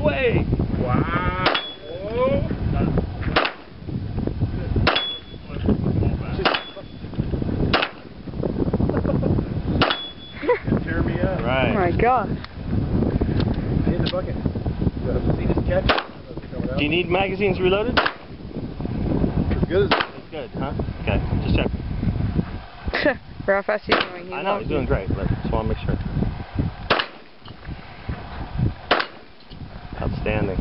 way. Wow. Oh. Tear me up. Right. Oh my gosh. In the bucket. See this catch? Do you need magazines reloaded? As good as It's good, huh? Okay, just check. For how fast he's going. I know, he's doing great, but just want to make sure. Outstanding.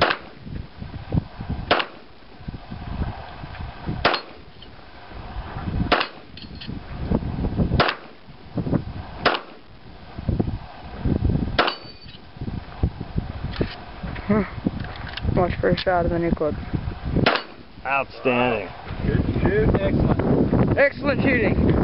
Watch for a shot of the new club. Outstanding. good shoot. Excellent. Excellent shooting.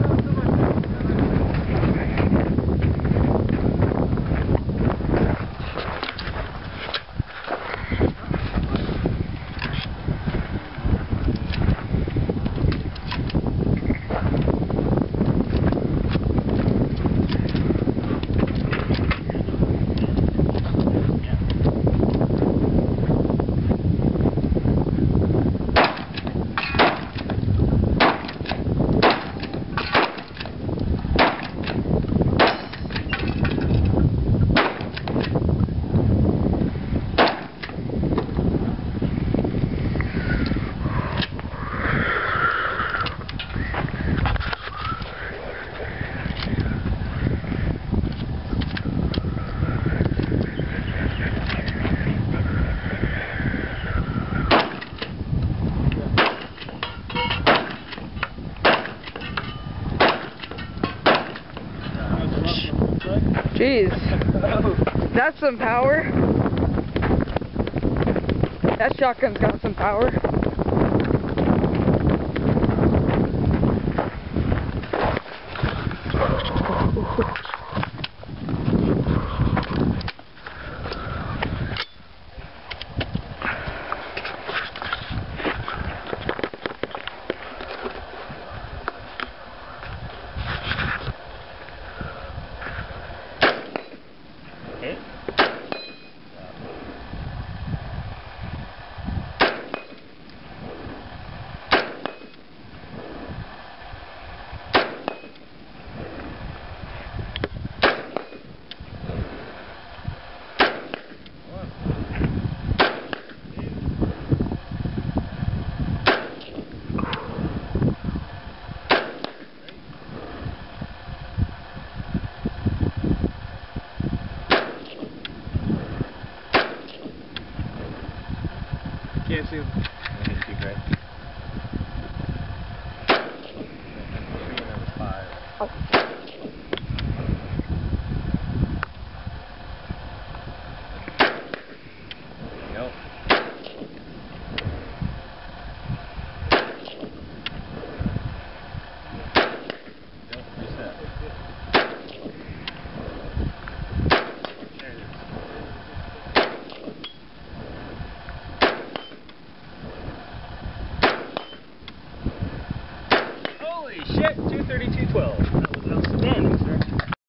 Jeez, that's some power. That shotgun's got some power. Can't see him.